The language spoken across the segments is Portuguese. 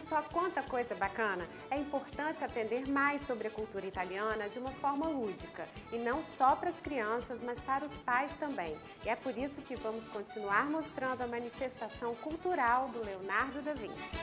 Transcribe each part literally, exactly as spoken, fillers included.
só quanta coisa bacana? É importante aprender mais sobre a cultura italiana de uma forma lúdica, e não só para as crianças, mas para os pais também. E é por isso que vamos continuar mostrando a manifestação cultural do Leonardo da Vinci.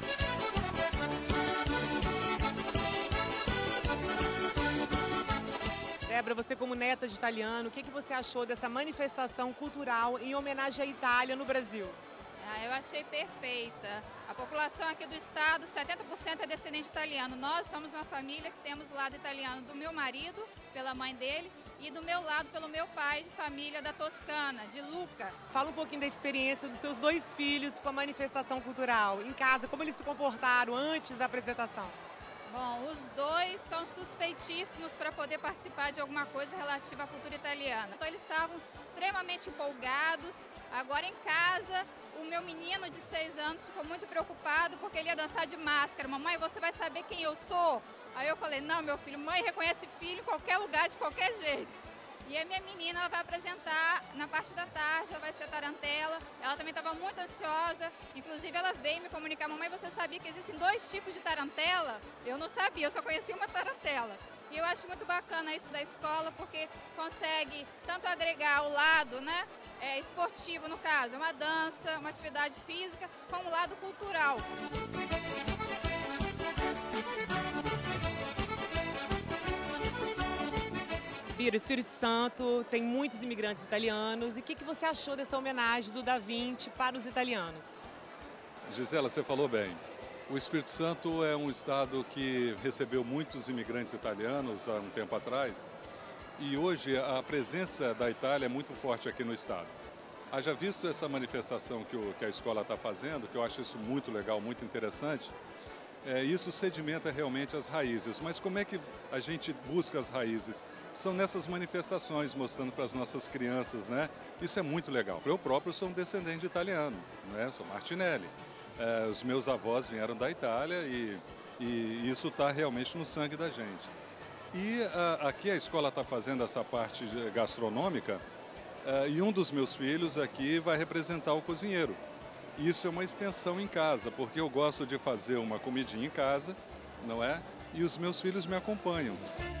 Débora, você como neta de italiano, o que que você achou dessa manifestação cultural em homenagem à Itália no Brasil? Ah, eu achei perfeita. A população aqui do estado, setenta por cento é descendente italiano. Nós somos uma família que temos o lado italiano do meu marido, pela mãe dele, e do meu lado pelo meu pai de família da Toscana, de Lucca. Fala um pouquinho da experiência dos seus dois filhos com a manifestação cultural em casa, como eles se comportaram antes da apresentação. Bom, os dois são suspeitíssimos para poder participar de alguma coisa relativa à cultura italiana. Então eles estavam extremamente empolgados. Agora em casa, o meu menino de seis anos ficou muito preocupado porque ele ia dançar de máscara. Mamãe, você vai saber quem eu sou? Aí eu falei, não, meu filho, mãe reconhece filho em qualquer lugar, de qualquer jeito. E a minha menina, ela vai apresentar na parte da tarde, ela vai ser tarantela. Ela também estava muito ansiosa, inclusive ela veio me comunicar, mamãe, você sabia que existem dois tipos de tarantela? Eu não sabia, eu só conhecia uma tarantela. E eu acho muito bacana isso da escola, porque consegue tanto agregar o lado, né, é, esportivo, no caso, uma dança, uma atividade física, como o lado cultural. Bira, o Espírito Santo tem muitos imigrantes italianos. E o que que você achou dessa homenagem do Da Vinci para os italianos? Gisela, você falou bem. O Espírito Santo é um estado que recebeu muitos imigrantes italianos há um tempo atrás. E hoje a presença da Itália é muito forte aqui no estado. Haja visto essa manifestação que, o, que a escola está fazendo, que eu acho isso muito legal, muito interessante. É, isso sedimenta realmente as raízes. Mas como é que a gente busca as raízes? São nessas manifestações, mostrando para as nossas crianças, né? Isso é muito legal. Eu próprio sou um descendente italiano, né? Sou Martinelli. É, os meus avós vieram da Itália e, e isso está realmente no sangue da gente. E a, aqui a escola está fazendo essa parte gastronômica a, e um dos meus filhos aqui vai representar o cozinheiro. Isso é uma extensão em casa, porque eu gosto de fazer uma comidinha em casa, não é? E os meus filhos me acompanham.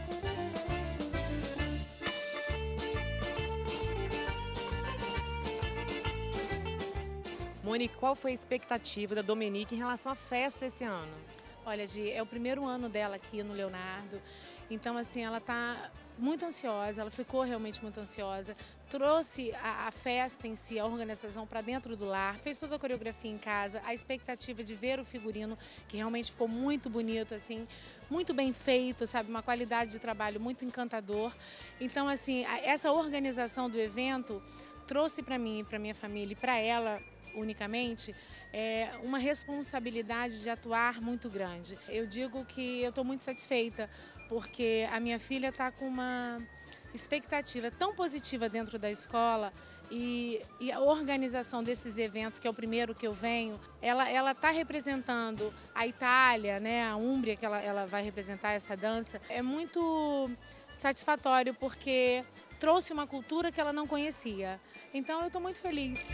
Monique, qual foi a expectativa da Dominique em relação à festa esse ano? Olha, Gi, é o primeiro ano dela aqui no Leonardo, então assim, ela está muito ansiosa, ela ficou realmente muito ansiosa, trouxe a, a festa em si, a organização para dentro do lar, fez toda a coreografia em casa, a expectativa de ver o figurino, que realmente ficou muito bonito, assim, muito bem feito, sabe, uma qualidade de trabalho muito encantador. Então assim, a, essa organização do evento trouxe para mim, para minha família e para ela, unicamente, é uma responsabilidade de atuar muito grande. Eu digo que eu estou muito satisfeita, porque a minha filha está com uma expectativa tão positiva dentro da escola e, e a organização desses eventos, que é o primeiro que eu venho, ela ela está representando a Itália, né, a Úmbria, que ela, ela vai representar essa dança. É muito satisfatório, porque trouxe uma cultura que ela não conhecia. Então eu estou muito feliz.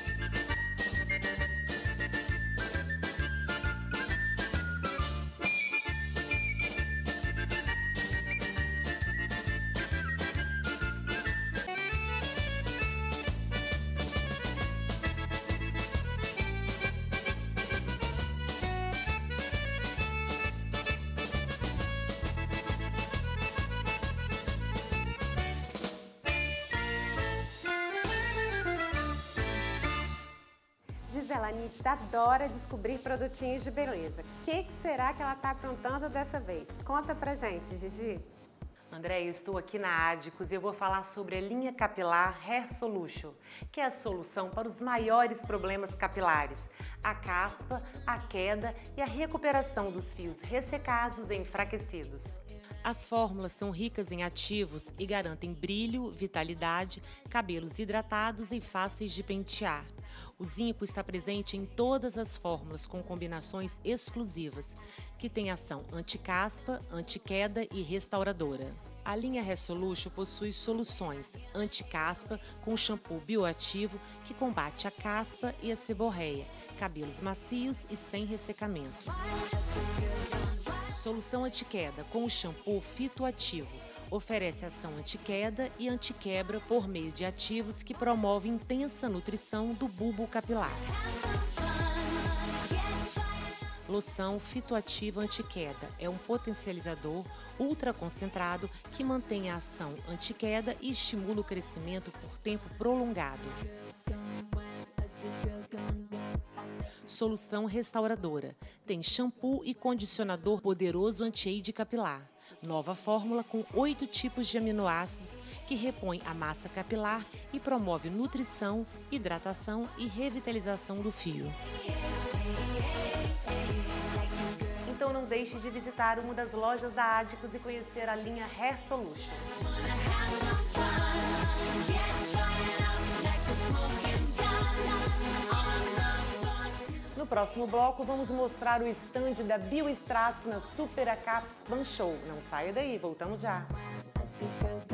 Gisela Nitz adora descobrir produtinhos de beleza. O que, que será que ela está aprontando dessa vez? Conta pra gente, Gigi. André, eu estou aqui na Adicos e eu vou falar sobre a linha capilar Hair Solution, que é a solução para os maiores problemas capilares, a caspa, a queda e a recuperação dos fios ressecados e enfraquecidos. As fórmulas são ricas em ativos e garantem brilho, vitalidade, cabelos hidratados e fáceis de pentear. O zinco está presente em todas as fórmulas com combinações exclusivas, que têm ação anti-caspa, anti-queda e restauradora. A linha Resolution possui soluções anti-caspa com shampoo bioativo que combate a caspa e a seborreia, cabelos macios e sem ressecamento. Solução anti-queda com o shampoo fitoativo. Oferece ação anti-queda e anti-quebra por meio de ativos que promovem intensa nutrição do bulbo capilar. Loção fitoativa anti-queda é um potencializador ultraconcentrado que mantém a ação anti-queda e estimula o crescimento por tempo prolongado. Solução restauradora. Tem shampoo e condicionador poderoso anti-age capilar. Nova fórmula com oito tipos de aminoácidos que repõe a massa capilar e promove nutrição, hidratação e revitalização do fio. Então não deixe de visitar uma das lojas da Adicus e conhecer a linha Hair Solution. No próximo bloco, vamos mostrar o estande da Biostratos na Super Acaps Fan Show. Não saia daí, voltamos já!